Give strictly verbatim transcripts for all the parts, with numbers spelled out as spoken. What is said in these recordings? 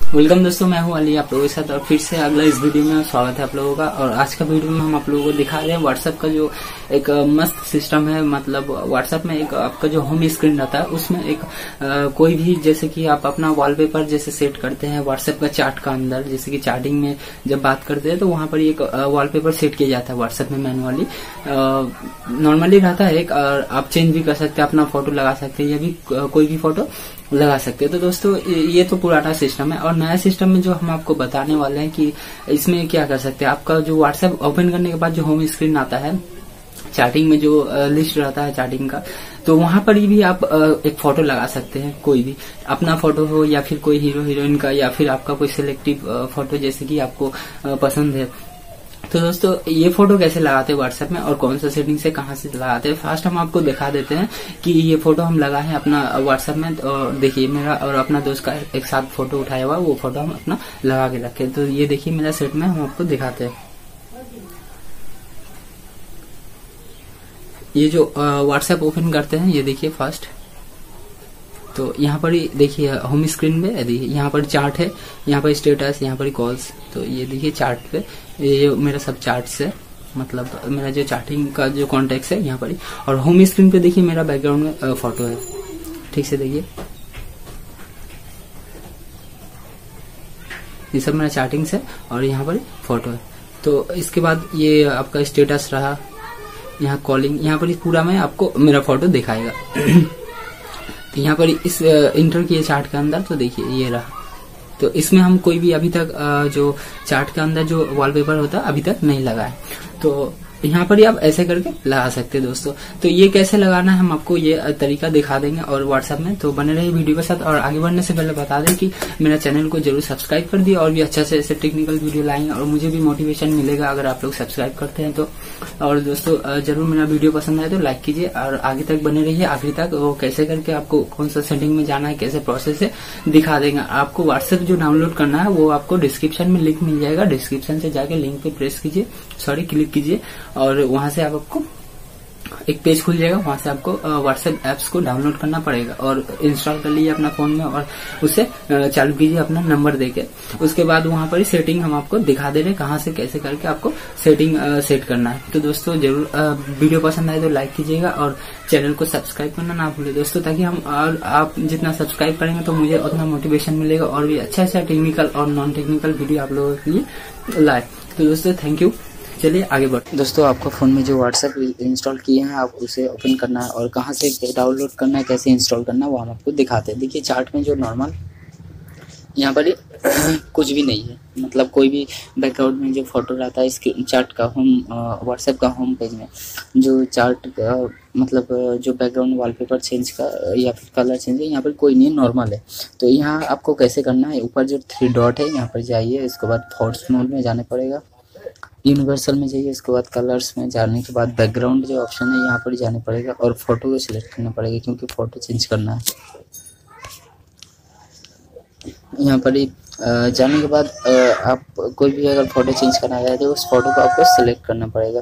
Welcome दोस्तों, मैं हूं अली आप लोगों के साथ और फिर से अगला इस वीडियो में स्वागत है आप लोगों का। और आज का वीडियो में हम आप लोगों को दिखा रहे हैं व्हाट्सएप का जो एक मस्त सिस्टम है। मतलब व्हाट्सएप में एक आपका जो होम स्क्रीन रहता है उसमें एक आ, कोई भी जैसे कि आप अपना वॉलपेपर जैसे सेट करते हैं व्हाट्सएप का चार्ट का अंदर, जैसे कि चार्टिंग में जब बात करते हैं तो वहां पर एक वॉलपेपर सेट किया जाता है व्हाट्सएप में मैनुअली। नॉर्मली रहता है एक, और आप चेंज भी कर सकते हैं, अपना फोटो लगा सकते हैं, ये भी कोई भी फोटो लगा सकते हैं। तो दोस्तों ये तो पुराना सिस्टम है और नया सिस्टम में जो हम आपको बताने वाले हैं कि इसमें क्या कर सकते हैं। आपका जो व्हाट्सएप ओपन करने के बाद जो होम स्क्रीन आता है, चैटिंग में जो लिस्ट रहता है चैटिंग का, तो वहां पर भी आप एक फोटो लगा सकते हैं। कोई भी अपना फोटो हो या फिर कोई हीरो हीरोइन का या फिर आपका कोई सिलेक्टिव फोटो जैसे कि आपको पसंद है। तो दोस्तों ये फोटो कैसे लगाते हैं व्हाट्सएप में और कौन सा सेटिंग से कहां से लगाते हैं, फर्स्ट हम आपको दिखा देते हैं कि ये फोटो हम लगा है अपना व्हाट्सएप में। और देखिए मेरा और अपना दोस्त का एक साथ फोटो उठाया हुआ, वो फोटो हम अपना लगा के रखे। तो ये देखिए मेरा सेट में हम आपको दिखाते हैं। ये जो व्हाट्सएप ओपन करते हैं, ये देखिए फर्स्ट तो यहाँ पर ही देखिए होम स्क्रीन में देखिए यहाँ पर चार्ट है, यहाँ पर स्टेटस, यहाँ पर कॉल्स। तो ये देखिए चार्ट पे ये मेरा सब चार्ट्स है, मतलब मेरा जो चैटिंग का जो कॉन्टेक्ट है यहाँ पर ही। और होम स्क्रीन पे देखिए मेरा बैकग्राउंड में फोटो है, ठीक से देखिए ये सब मेरा चैटिंग से और यहाँ पर फोटो है। तो इसके बाद ये आपका स्टेटस रहा, यहाँ कॉलिंग, यहाँ पर पूरा में आपको मेरा फोटो दिखाएगा। तो यहाँ पर इस इंटर किए चार्ट के अंदर, तो देखिए ये रहा। तो इसमें हम कोई भी अभी तक जो चार्ट के अंदर जो वॉलपेपर होता है अभी तक नहीं लगा है, तो यहाँ पर ही आप ऐसे करके लगा सकते हैं दोस्तों। तो ये कैसे लगाना है हम आपको ये तरीका दिखा देंगे और व्हाट्सएप में। तो बने रहिए वीडियो के साथ। और आगे बढ़ने से पहले बता दें कि मेरा चैनल को जरूर सब्सक्राइब कर दिए और भी अच्छा से ऐसे टेक्निकल वीडियो लाएंगे और मुझे भी मोटिवेशन मिलेगा अगर आप लोग सब्सक्राइब करते हैं तो। और दोस्तों जरूर मेरा वीडियो पसंद आए तो लाइक कीजिए और आगे तक बने रहिए, आखिर तक। वो कैसे करके आपको कौन सा सेटिंग में जाना है, कैसे प्रोसेस है, दिखा देंगे। आपको व्हाट्सएप जो डाउनलोड करना है वो आपको डिस्क्रिप्शन में लिंक मिल जाएगा, डिस्क्रिप्शन से जाके लिंक पे प्रेस कीजिए, सॉरी क्लिक कीजिए और वहां से आपको एक पेज खुल जाएगा। वहां से आपको व्हाट्सएप एप्स को डाउनलोड करना पड़ेगा और इंस्टॉल कर लीजिए अपना फोन में और उसे चालू कीजिए अपना नंबर देके। उसके बाद वहां पर ही सेटिंग हम आपको दिखा दे रहे हैं कहां से कैसे करके आपको सेटिंग सेट करना है। तो दोस्तों जरूर वीडियो पसंद आए तो लाइक कीजिएगा और चैनल को सब्सक्राइब करना ना भूले दोस्तों, ताकि हम और आप जितना सब्सक्राइब करेंगे तो मुझे उतना मोटिवेशन मिलेगा और भी अच्छा अच्छा टेक्निकल और नॉन टेक्निकल वीडियो आप लोगों के लिए लाए। तो दोस्तों थैंक यू, चलिए आगे बढ़ते। दोस्तों आपको फोन में जो व्हाट्सएप इंस्टॉल किए हैं आप उसे ओपन करना है और कहां से डाउनलोड करना है, कैसे इंस्टॉल करना है वो हम आपको दिखाते हैं। देखिए चार्ट में जो नॉर्मल यहाँ पर कुछ भी नहीं है, मतलब कोई भी बैकग्राउंड में जो फोटो रहता है इसके चार्ट का होम व्हाट्सएप का होम पेज में जो चार्ट का मतलब जो बैकग्राउंड वॉलपेपर चेंज का या फिर कलर चेंज है, यहाँ पर कोई नहीं, नॉर्मल है। तो यहाँ आपको कैसे करना है, ऊपर जो थ्री डॉट है यहाँ पर जाइए, इसके बाद फोर्स मोड में जाने पड़ेगा, यूनिवर्सल में जाइए, इसके बाद कलर्स में जाने के बाद बैकग्राउंड जो ऑप्शन है यहाँ पर जाने पड़ेगा और फोटो को सिलेक्ट करना पड़ेगा क्योंकि फोटो चेंज करना है। यहाँ पर ही जाने के बाद आप कोई भी अगर फोटो चेंज करना है तो उस फोटो को आपको सिलेक्ट करना पड़ेगा।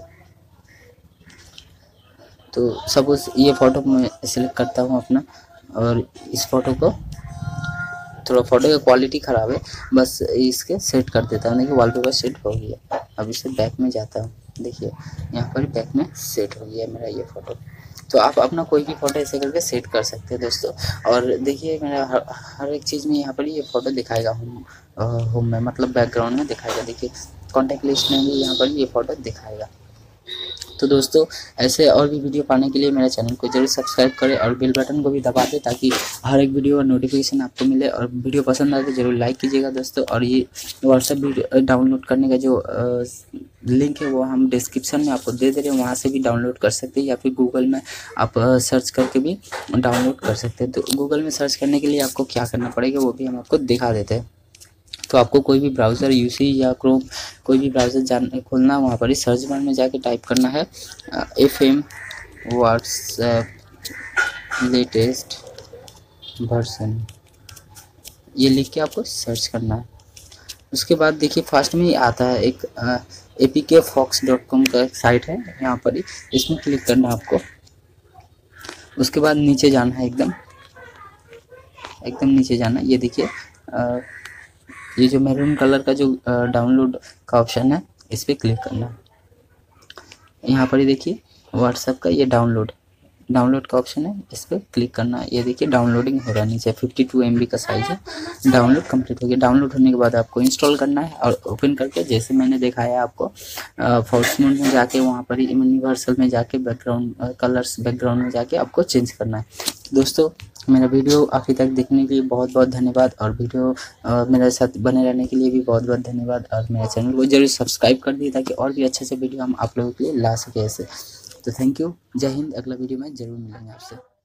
तो सपोज ये फोटो मैं सिलेक्ट करता हूँ अपना और इस फोटो को, थोड़ा फोटो का क्वालिटी ख़राब है, बस इसके सेट कर देता हूँ। देखिए वॉलपेपर सेट हो गया। अब इसे बैक में जाता हूँ, देखिए यहाँ पर बैक में सेट हो गया मेरा ये फ़ोटो। तो आप अपना कोई भी फ़ोटो ऐसे करके सेट कर सकते हैं दोस्तों। और देखिए मेरा हर, हर एक चीज़ में यहाँ पर ये फ़ोटो दिखाएगा, होम होम में मतलब बैकग्राउंड में दिखाएगा। देखिए कॉन्टैक्ट लिस्ट में भी यहाँ पर ये फ़ोटो दिखाएगा। तो दोस्तों ऐसे और भी वीडियो पाने के लिए मेरे चैनल को जरूर सब्सक्राइब करें और बेल बटन को भी दबा दें ताकि हर एक वीडियो का नोटिफिकेशन आपको मिले। और वीडियो पसंद आए तो जरूर लाइक कीजिएगा दोस्तों। और ये व्हाट्सएप वीडियो डाउनलोड करने का जो लिंक है वो हम डिस्क्रिप्शन में आपको दे दे रहे हैं, वहाँ से भी डाउनलोड कर सकते हैं या फिर गूगल में आप सर्च करके भी डाउनलोड कर सकते हैं। तो गूगल में सर्च करने के लिए आपको क्या करना पड़ेगा वो भी हम आपको दिखा देते हैं। तो आपको कोई भी ब्राउज़र यूसी या क्रोम कोई भी ब्राउज़र जान खोलना, वहाँ पर ही सर्च बार में जाके टाइप करना है F M WhatsApp latest version, ये लिख के आपको सर्च करना है। उसके बाद देखिए फर्स्ट में ही आता है एक A P K fox dot com का एक साइट है, यहाँ पर ही इसमें क्लिक करना है आपको। उसके बाद नीचे जाना है, एकदम एकदम नीचे जाना है। ये देखिए ये जो मैरून कलर का जो डाउनलोड का ऑप्शन है इस पर क्लिक करना है। यहाँ पर ही देखिए व्हाट्सएप का ये डाउनलोड डाउनलोड का ऑप्शन है, इस पर क्लिक करना है। ये देखिए डाउनलोडिंग हो रहा है नीचे, फिफ्टी टू एम बी का साइज है। डाउनलोड कंप्लीट हो गया। डाउनलोड होने के बाद आपको इंस्टॉल करना है और ओपन करके जैसे मैंने दिखाया आपको फोर्स मोड में जाके वहाँ पर यूनिवर्सल में जाके बैकग्राउंड कलर्स बैकग्राउंड में जाके आपको चेंज करना है। दोस्तों मेरा वीडियो आखिर तक देखने के लिए बहुत बहुत धन्यवाद और वीडियो मेरे साथ बने रहने के लिए भी बहुत बहुत धन्यवाद। और मेरे चैनल को जरूर सब्सक्राइब कर दिए ताकि और भी अच्छे से वीडियो हम आप लोगों के लिए ला सके ऐसे। तो थैंक यू, जय हिंद। अगला वीडियो में जरूर मिलेंगे आपसे।